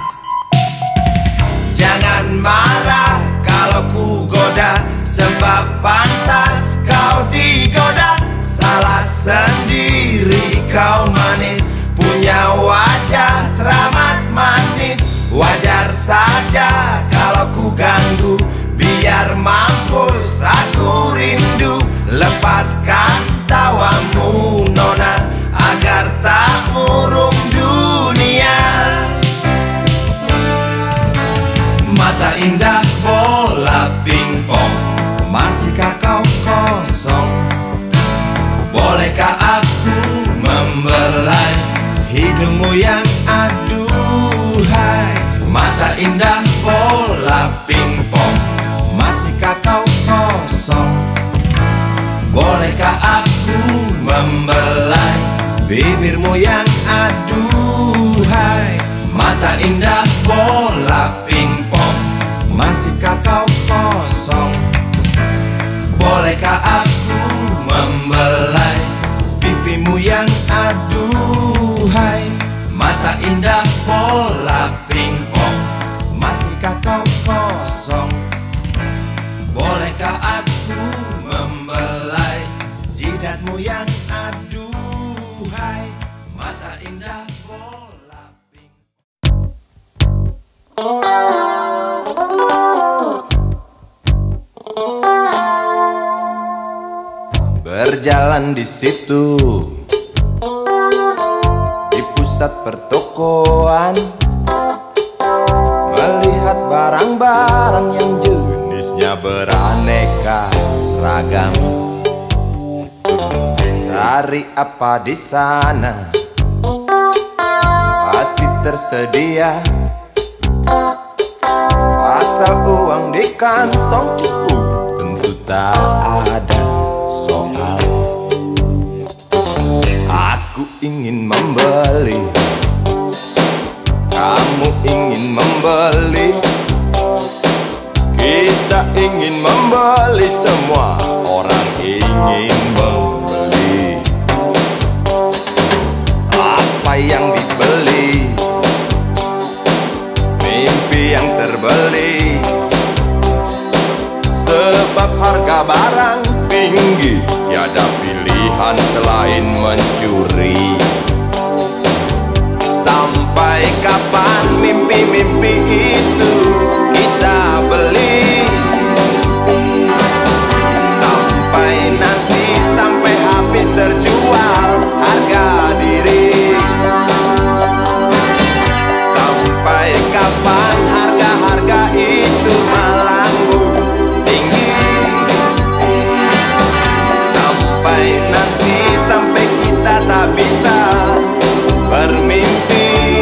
Jangan marah kalau ku goda, sebab pantas kau digoda. Salah sendiri kau manis, punya wajah teramat manis. Wajar saja kalau ku ganggu, biar mampus aku rindu. Lepaskan tawamu nona, agar tak murung dunia. Mata indah bola pingpong, masihkah kau kosong? Bolehkah aku membelai hidungmu yang aduhai? Mata indah bola pingpong, masihkah kau kosong? Bolehkah aku membelai bibirmu yang aduhai? Mata indah bola pingpong, masihkah kau kosong? Bolehkah aku membelai pipimu yang aduhai? Mata indah bola pingpong, masihkah kau kosong? Bolehkah aku membelai jidatmu yang aduhai? Mata indah bola pingpong. Berjalan di situ, di pusat pusat pertokoan, melihat barang-barang yang jenisnya beraneka ragam. Cari apa di sana? Pasti tersedia, asal uang di kantong cukup, tentu tak ada soal. Aku ingin membeli, kamu ingin membeli, kita ingin membeli, semua orang ingin membeli. Apa yang dibeli? Mimpi yang terbeli. Sebab harga barang tinggi, tiada pilihan selain mencuri. Sampai kapan mimpi-mimpi itu kita beli? Sampai nanti, sampai habis terjual harga diri. Sampai kapan harga-harga itu melambung tinggi? Sampai nanti, sampai kita tak bisa bermimpi.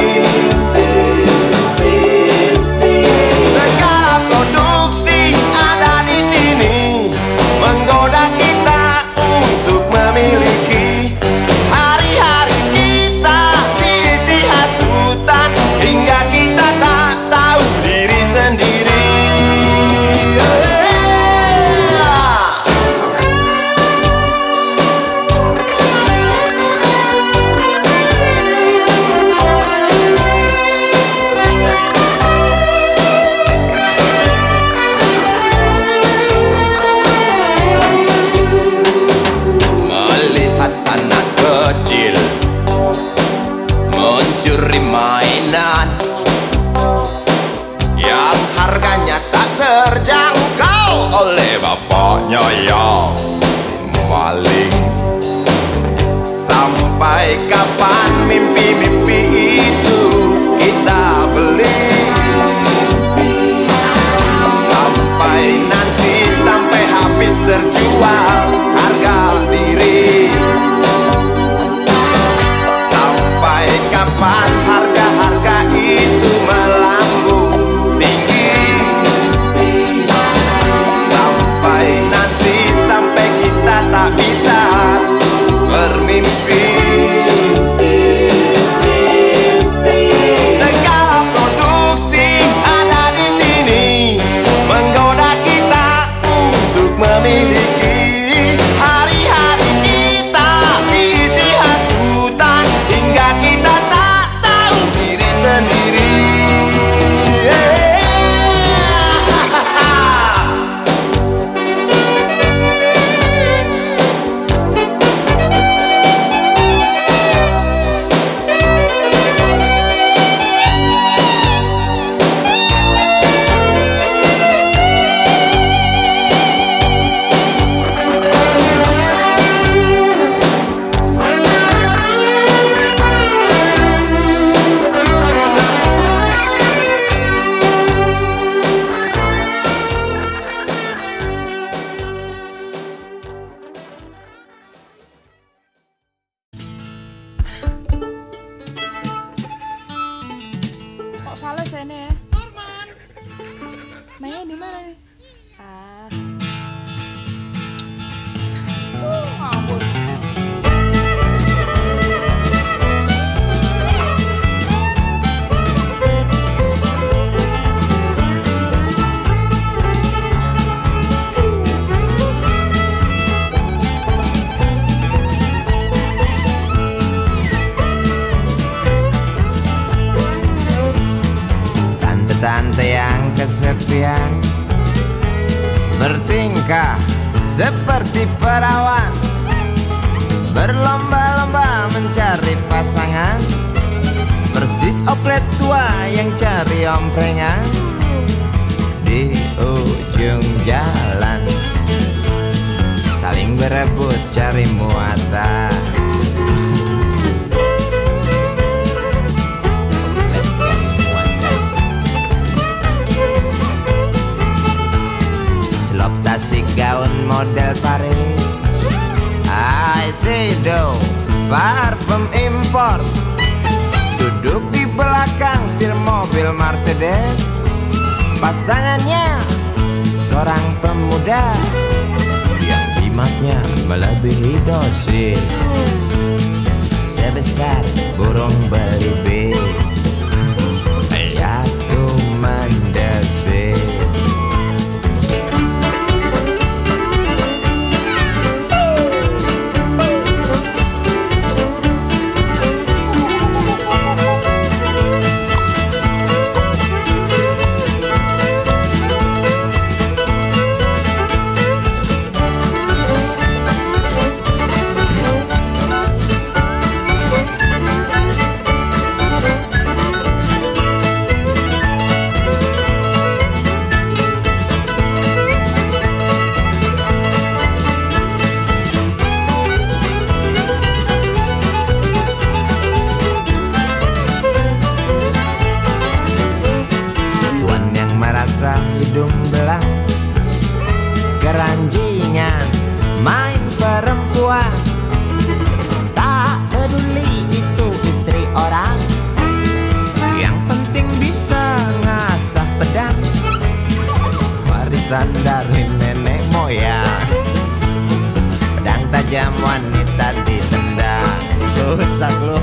Segala produksi ada di sini menggoda kita untuk memiliki. Hari-hari kita diisi hasutan hingga kita tak tahu diri sendiri. Melihat anak kecil mencuri mainan yang harganya tak terjangkau oleh bapaknya yang maling. Sampai kapan mimpi-mimpi itu kita beli? Sampai nanti, sampai habis terjual harga diri. Sampai kapan harga-harga itu melambung tinggi? Sampai nanti, sampai kita tak bisa bermimpi. Segala produksi ada di sini menggoda kita untuk memiliki. Hari-hari kita diisi hasutan hingga kita tak tahu diri sendiri. Kok fales ini ya? Mainnya di mana nih? Ah. Uh, ampun. Tante yang kesepian bertingkah seperti perawan, berlomba-lomba mencari pasangan, persis oplet tua yang cari omprengan di ujung jalan, saling berebut cari muatan. Shiseido, parfum impor. Duduk di belakang setir mobil Mercedes. Pasangannya seorang pemuda yang jimatnya melebihi dosis sebesar burung belibis. Aku mendesis. Hidung belang, keranjingan, main perempuan. Tak peduli itu istri orang, yang penting bisa ngasah pedang. Warisan dari nenek moyang, pedang tajam wanita ditendang. Rusak lu.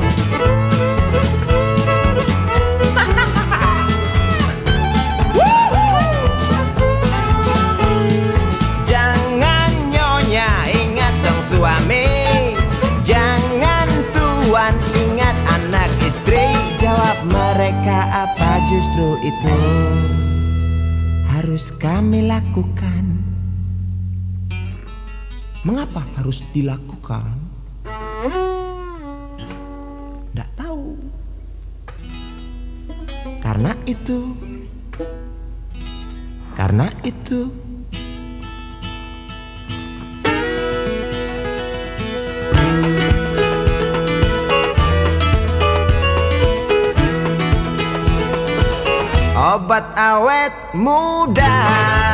Suami, jangan tuan, ingat anak istri. Jawab mereka apa justru itu harus kami lakukan. Mengapa harus dilakukan? Nggak tahu. Karena itu Karena itu obat awet muda.